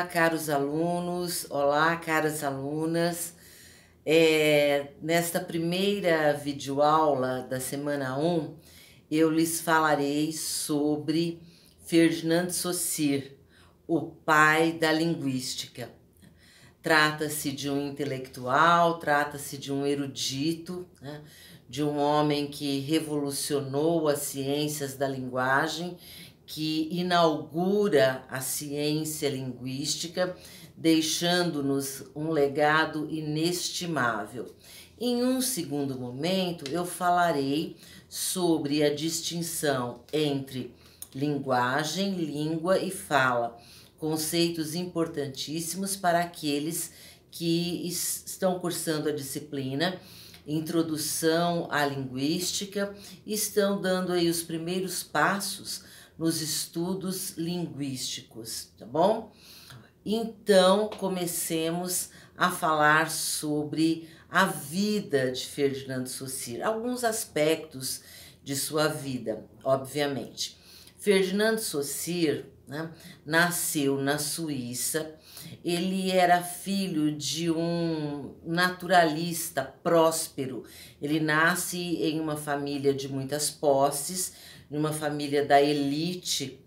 caros alunos, olá, caras alunas. Nesta primeira videoaula da semana 1, eu lhes falarei sobre Ferdinand de Saussure, o pai da linguística. Trata-se de um intelectual, trata-se de um erudito, né? De um homem que revolucionou as ciências da linguagem, que inaugura a ciência linguística, deixando-nos um legado inestimável. Em um segundo momento, eu falarei sobre a distinção entre linguagem, língua e fala, conceitos importantíssimos para aqueles que estão cursando a disciplina Introdução à Linguística e estão dando aí os primeiros passos nos estudos linguísticos, tá bom? Então, comecemos a falar sobre a vida de Ferdinand de Saussure, alguns aspectos de sua vida, obviamente. Ferdinand de Saussure, né, nasceu na Suíça. Ele era filho de um naturalista próspero. Ele nasce em uma família de muitas posses, numa família da elite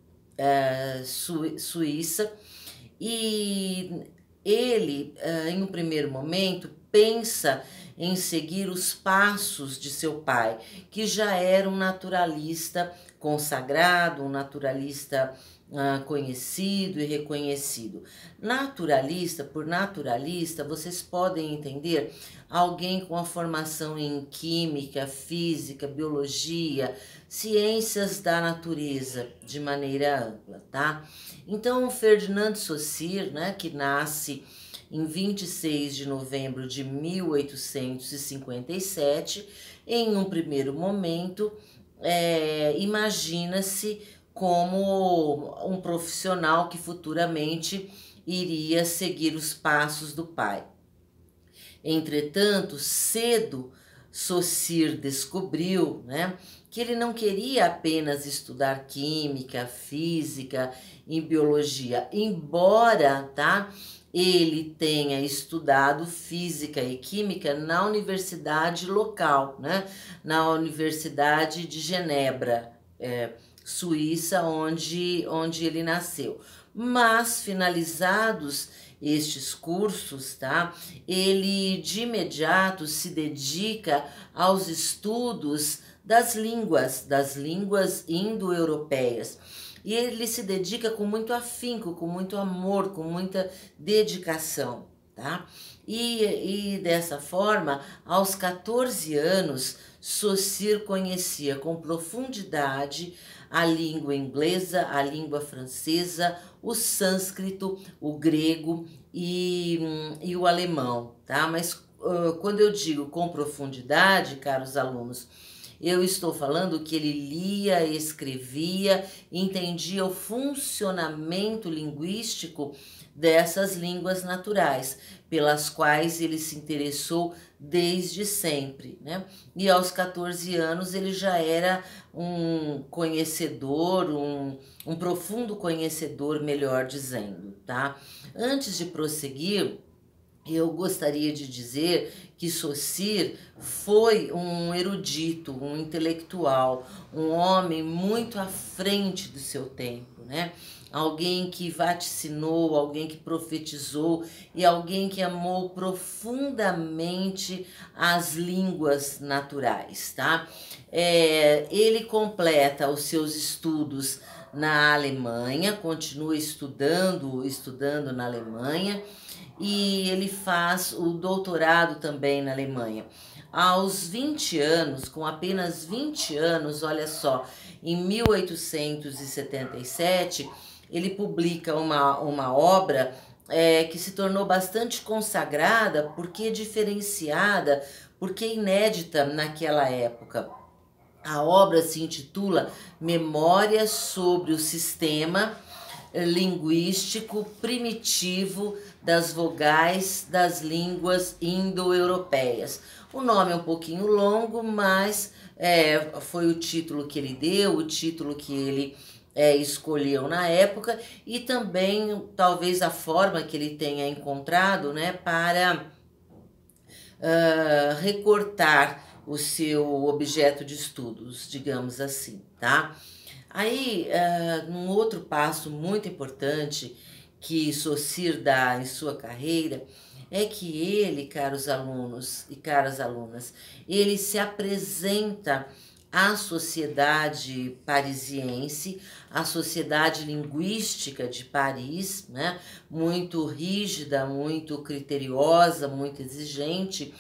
suíça, e ele, em um primeiro momento, pensa em seguir os passos de seu pai, que já era um naturalista consagrado, um naturalista conhecido e reconhecido. Naturalista, por naturalista, vocês podem entender alguém com a formação em química, física, biologia, ciências da natureza de maneira ampla, tá? Então, Ferdinand de Saussure, né, que nasce em 26 de novembro de 1857, em um primeiro momento, imagina-se como um profissional que futuramente iria seguir os passos do pai. Entretanto, cedo Saussure descobriu, né, que ele não queria apenas estudar química, física e biologia, embora, tá, ele tenha estudado física e química na universidade local, né, na Universidade de Genebra, Suíça, onde ele nasceu. Mas, finalizados estes cursos, tá, ele de imediato se dedica aos estudos das línguas indo-europeias. E ele se dedica com muito afinco, com muito amor, com muita dedicação, tá? E dessa forma, aos 14 anos, Saussure conhecia com profundidade a língua inglesa, a língua francesa, o sânscrito, o grego e o alemão, tá? Mas quando eu digo com profundidade, caros alunos, eu estou falando que ele lia, escrevia, entendia o funcionamento linguístico dessas línguas naturais, pelas quais ele se interessou desde sempre, né? E aos 14 anos ele já era um conhecedor, um profundo conhecedor, melhor dizendo, tá? Antes de prosseguir, eu gostaria de dizer que Saussure foi um erudito, um intelectual, um homem muito à frente do seu tempo, né? Alguém que vaticinou, alguém que profetizou e alguém que amou profundamente as línguas naturais, tá? Ele completa os seus estudos na Alemanha, continua estudando na Alemanha, e ele faz o doutorado também na Alemanha. Aos 20 anos, com apenas 20 anos, olha só, em 1877, ele publica uma obra que se tornou bastante consagrada, porque diferenciada, porque inédita naquela época. A obra se intitula Memórias sobre o Sistema Linguístico Primitivo das Vogais das Línguas Indo-Europeias. O nome é um pouquinho longo, mas foi o título que ele deu, o título que ele escolheu na época, e também talvez a forma que ele tenha encontrado, né, para recortar o seu objeto de estudos, digamos assim, tá? Aí, um outro passo muito importante que Saussure dá em sua carreira é que ele, caros alunos e caras alunas, ele se apresenta à sociedade parisiense, à sociedade linguística de Paris, né? Muito rígida, muito criteriosa, muito exigente,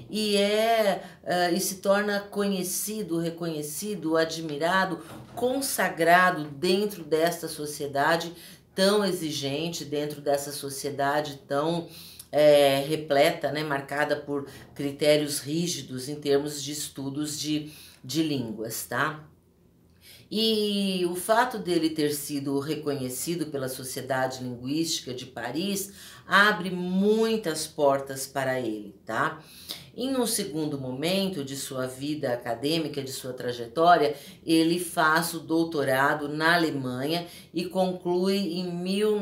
e se torna conhecido, reconhecido, admirado, consagrado dentro desta sociedade tão exigente, dentro dessa sociedade tão repleta, né, marcada por critérios rígidos em termos de estudos de línguas, tá? E o fato dele ter sido reconhecido pela Sociedade Linguística de Paris abre muitas portas para ele, tá? Em um segundo momento de sua vida acadêmica, de sua trajetória, ele faz o doutorado na Alemanha e conclui em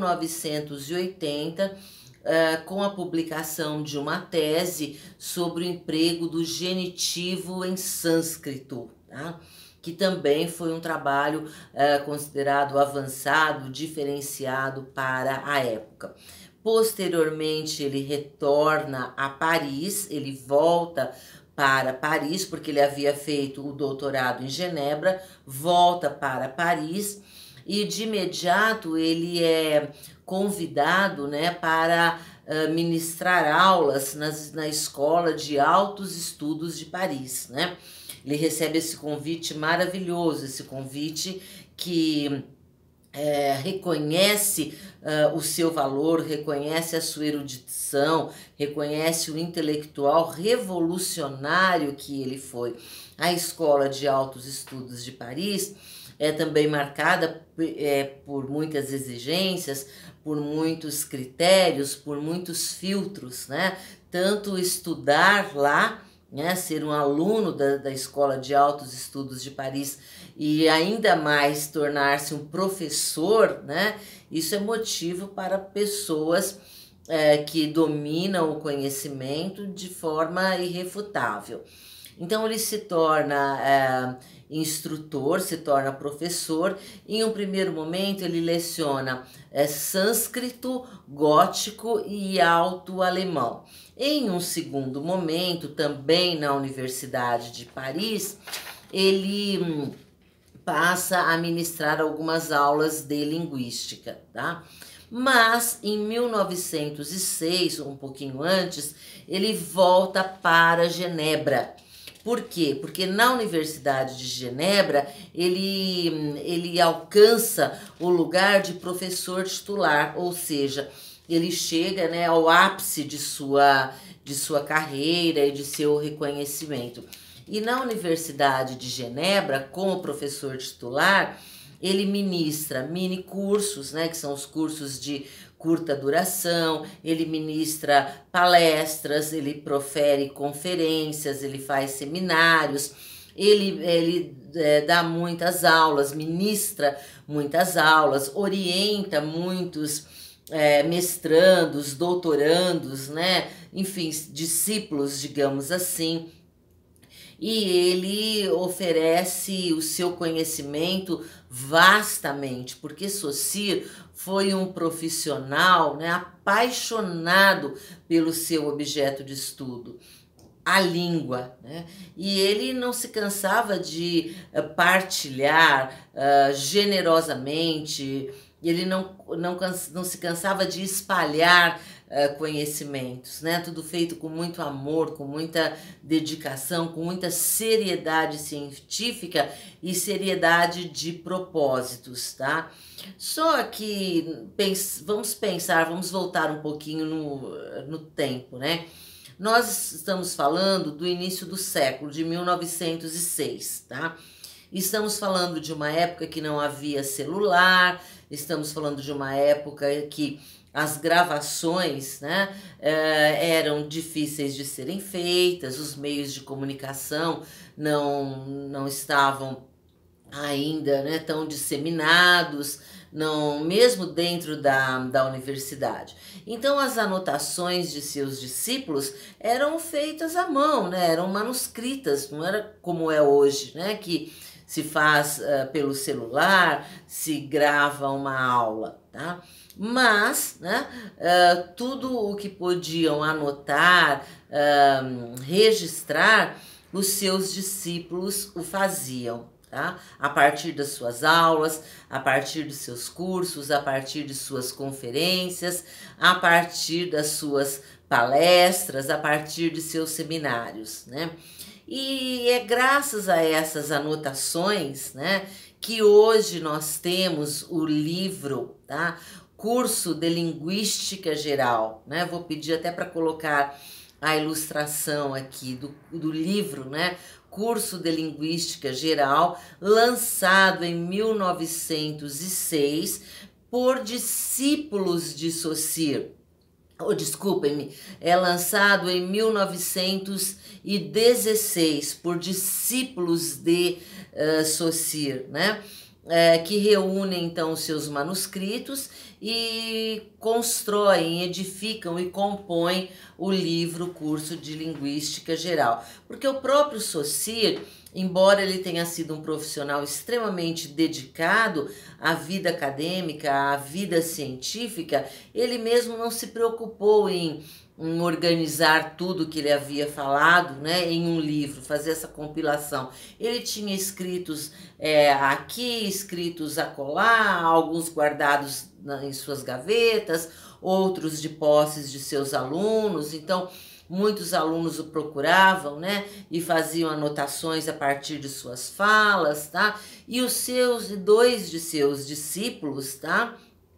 1980 com a publicação de uma tese sobre o emprego do genitivo em sânscrito, tá? Que também foi um trabalho considerado avançado, diferenciado para a época. Posteriormente, ele retorna a Paris, ele volta para Paris, porque ele havia feito o doutorado em Genebra, volta para Paris e de imediato ele é convidado, né, para ministrar aulas na Escola de Altos Estudos de Paris, né? Ele recebe esse convite maravilhoso, esse convite que reconhece o seu valor, reconhece a sua erudição, reconhece o intelectual revolucionário que ele foi. A Escola de Altos Estudos de Paris é também marcada por muitas exigências, por muitos critérios, por muitos filtros, né? Tanto estudar lá, né, ser um aluno da Escola de Altos Estudos de Paris e ainda mais tornar-se um professor, né, isso é motivo para pessoas que dominam o conhecimento de forma irrefutável. Então ele se torna instrutor, se torna professor. Em um primeiro momento ele leciona sânscrito, gótico e alto-alemão. Em um segundo momento, também na Universidade de Paris, ele passa a ministrar algumas aulas de linguística, tá? Mas em 1906, um pouquinho antes, ele volta para Genebra. Por quê? Porque na Universidade de Genebra ele alcança o lugar de professor titular, ou seja, ele chega, né, ao ápice de sua carreira e de seu reconhecimento. E na Universidade de Genebra, como professor titular, ele ministra mini cursos, né, que são os cursos de curta duração, ele ministra palestras, ele profere conferências, ele faz seminários, ele dá muitas aulas, ministra muitas aulas, orienta muitos mestrandos, doutorandos, né, enfim, discípulos, digamos assim. E ele oferece o seu conhecimento vastamente, porque Saussure foi um profissional, né, apaixonado pelo seu objeto de estudo, a língua, né? E ele não se cansava de partilhar generosamente, ele não se cansava de espalhar conhecimentos, né? Tudo feito com muito amor, com muita dedicação, com muita seriedade científica e seriedade de propósitos, tá? Só que vamos voltar um pouquinho no tempo, né? Nós estamos falando do início do século, de 1906, tá? Estamos falando de uma época que não havia celular, estamos falando de uma época que as gravações, né, eram difíceis de serem feitas, os meios de comunicação não estavam ainda, né, tão disseminados, não, mesmo dentro da universidade. Então as anotações de seus discípulos eram feitas à mão, né, eram manuscritas, não era como é hoje, né, que se faz pelo celular, se grava uma aula, tá? Mas, né, tudo o que podiam anotar, registrar, os seus discípulos o faziam, tá? A partir das suas aulas, a partir dos seus cursos, a partir de suas conferências, a partir das suas palestras, a partir de seus seminários, né? E é graças a essas anotações, né, que hoje nós temos o livro, tá? Curso de Linguística Geral, né? Vou pedir até para colocar a ilustração aqui do livro, né? Curso de Linguística Geral, lançado em 1906 por discípulos de Saussure. Oh, desculpem-me, é lançado em 1916 por discípulos de Saussure, né? Que reúnem então os seus manuscritos e constroem, edificam e compõem o livro Curso de Linguística Geral. Porque o próprio Saussure, embora ele tenha sido um profissional extremamente dedicado à vida acadêmica, à vida científica, ele mesmo não se preocupou em organizar tudo que ele havia falado, né, em um livro, fazer essa compilação. Ele tinha escritos aqui, escritos acolá, alguns guardados em suas gavetas, outros de posses de seus alunos. Então, muitos alunos o procuravam, né, e faziam anotações a partir de suas falas, tá? E dois de seus discípulos, tá?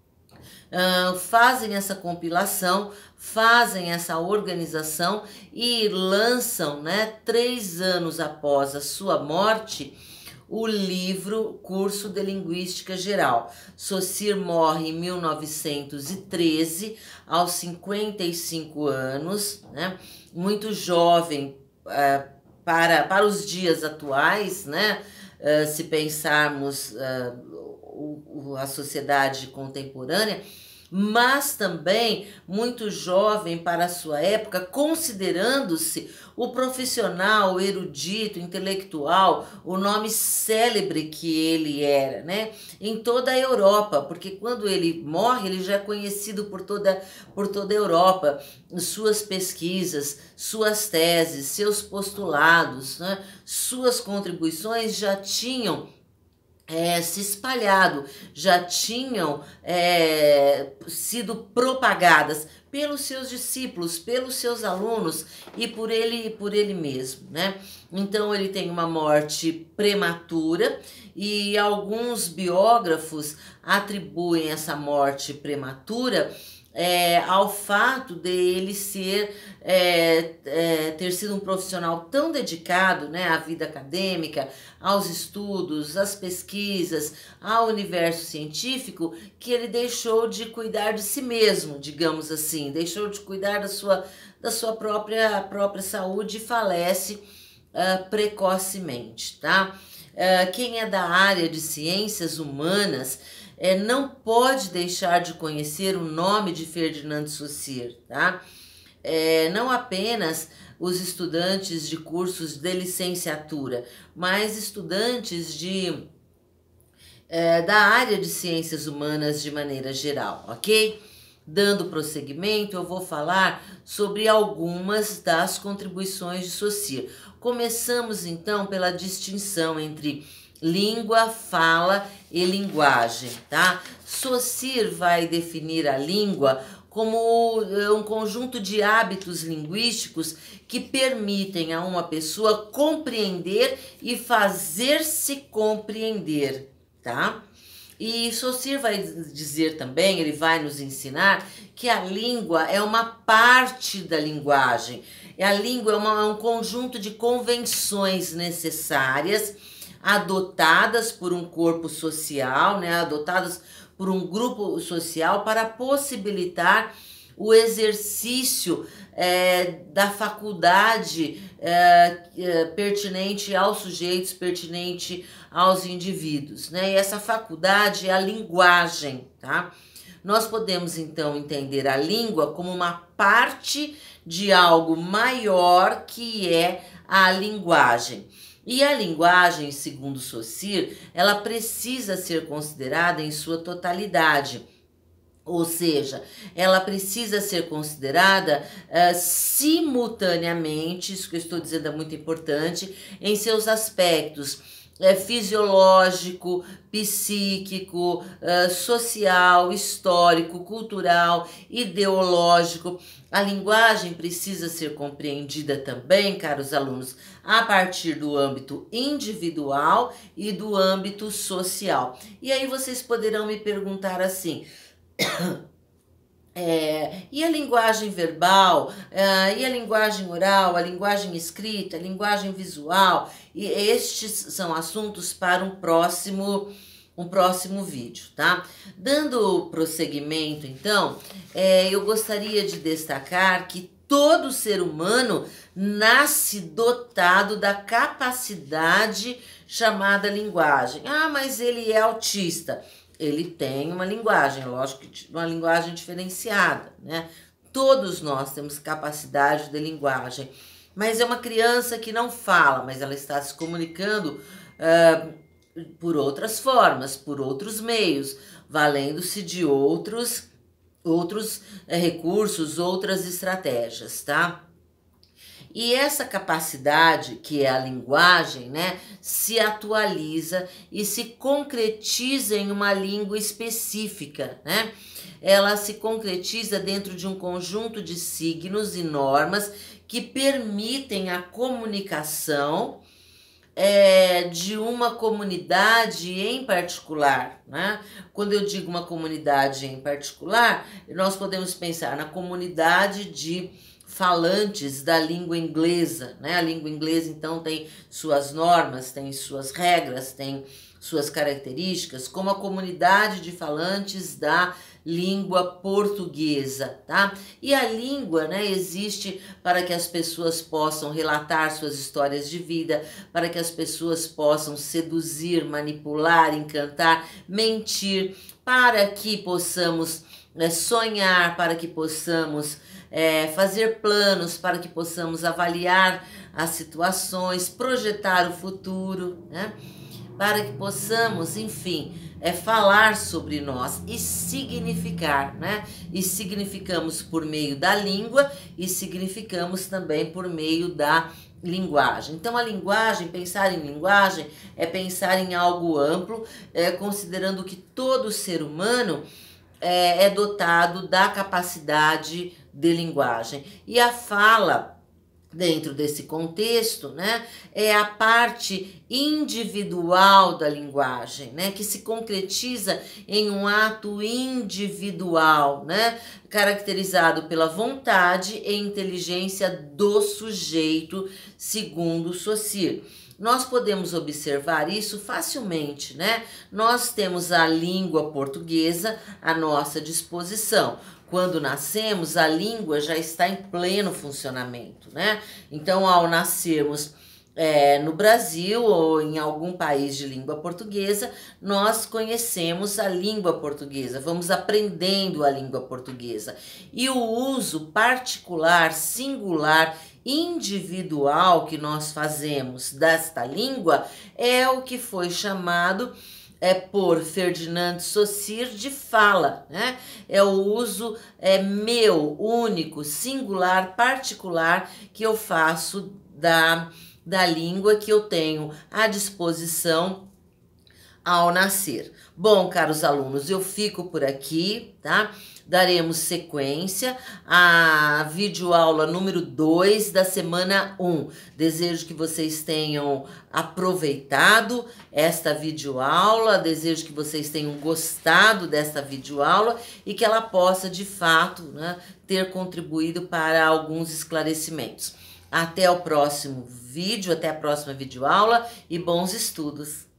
Fazem essa compilação, fazem essa organização e lançam, né, 3 anos após a sua morte, o livro Curso de Linguística Geral. Saussure morre em 1913, aos 55 anos, né, muito jovem para os dias atuais, né, se pensarmos a sociedade contemporânea, mas também muito jovem para a sua época, considerando-se o profissional, o erudito, intelectual, o nome célebre que ele era, né? Em toda a Europa, porque quando ele morre, ele já é conhecido por toda a Europa, suas pesquisas, suas teses, seus postulados, né? Suas contribuições já tinham se espalhado, já tinham sido propagadas pelos seus discípulos, pelos seus alunos e por ele mesmo, né? Então ele tem uma morte prematura e alguns biógrafos atribuem essa morte prematura ao fato de ele ter sido um profissional tão dedicado, né, à vida acadêmica, aos estudos, às pesquisas, ao universo científico, que ele deixou de cuidar de si mesmo, digamos assim, deixou de cuidar da sua própria saúde e falece precocemente, tá? Quem é da área de ciências humanas não pode deixar de conhecer o nome de Ferdinand Saussure, tá? Não apenas os estudantes de cursos de licenciatura, mas estudantes da área de ciências humanas de maneira geral, ok? Dando prosseguimento, eu vou falar sobre algumas das contribuições de Saussure. Começamos então pela distinção entre língua, fala e linguagem, tá? Saussure vai definir a língua como um conjunto de hábitos linguísticos que permitem a uma pessoa compreender e fazer-se compreender, tá? E Saussure vai dizer também, ele vai nos ensinar que a língua é uma parte da linguagem. A língua é um conjunto de convenções necessárias adotadas por um corpo social, né, adotadas por um grupo social para possibilitar o exercício da faculdade pertinente aos sujeitos, pertinente aos indivíduos, né? E essa faculdade é a linguagem, tá? Nós podemos então entender a língua como uma parte de algo maior que é a linguagem. E a linguagem, segundo Saussure, ela precisa ser considerada em sua totalidade. Ou seja, ela precisa ser considerada simultaneamente, isso que eu estou dizendo é muito importante, em seus aspectos fisiológico, psíquico, social, histórico, cultural, ideológico. A linguagem precisa ser compreendida também, caros alunos, a partir do âmbito individual e do âmbito social. E aí vocês poderão me perguntar assim: e a linguagem verbal, e a linguagem oral, a linguagem escrita, a linguagem visual? E estes são assuntos para um próximo vídeo, tá? Dando prosseguimento, então, eu gostaria de destacar que todo ser humano nasce dotado da capacidade chamada linguagem. Ah, mas ele é autista. Ele tem uma linguagem, lógico que uma linguagem diferenciada, né? Todos nós temos capacidade de linguagem, mas é uma criança que não fala, mas ela está se comunicando por outras formas, por outros meios, valendo-se de outros recursos, outras estratégias, tá? E essa capacidade, que é a linguagem, né, se atualiza e se concretiza em uma língua específica, né? Ela se concretiza dentro de um conjunto de signos e normas que permitem a comunicação de uma comunidade em particular, né? Quando eu digo uma comunidade em particular, nós podemos pensar na comunidade de falantes da língua inglesa, né? A língua inglesa, então, tem suas normas, tem suas regras, tem suas características, como a comunidade de falantes da língua portuguesa, tá? E a língua, né, existe para que as pessoas possam relatar suas histórias de vida, para que as pessoas possam seduzir, manipular, encantar, mentir, para que possamos sonhar, para que possamos fazer planos, para que possamos avaliar as situações, projetar o futuro, né? Para que possamos, enfim, falar sobre nós e significar, né? E significamos por meio da língua e significamos também por meio da linguagem. Então, a linguagem, pensar em linguagem é pensar em algo amplo, considerando que todo ser humano é dotado da capacidade de linguagem. E a fala, dentro desse contexto, né, é a parte individual da linguagem, né, que se concretiza em um ato individual, né, caracterizado pela vontade e inteligência do sujeito, segundo Saussure. Nós podemos observar isso facilmente, né? Nós temos a língua portuguesa à nossa disposição. Quando nascemos, a língua já está em pleno funcionamento, né? Então, ao nascermos no Brasil ou em algum país de língua portuguesa, nós conhecemos a língua portuguesa, vamos aprendendo a língua portuguesa. E o uso particular, singular, individual que nós fazemos desta língua é o que foi chamado por Ferdinand Saussure de fala, né? É o uso meu, único, singular, particular que eu faço da língua que eu tenho à disposição ao nascer. Bom, caros alunos, eu fico por aqui, tá? Daremos sequência à videoaula número 2 da semana 1. Desejo que vocês tenham aproveitado esta videoaula, desejo que vocês tenham gostado desta videoaula e que ela possa, de fato, né, ter contribuído para alguns esclarecimentos. Até o próximo vídeo, até a próxima videoaula e bons estudos!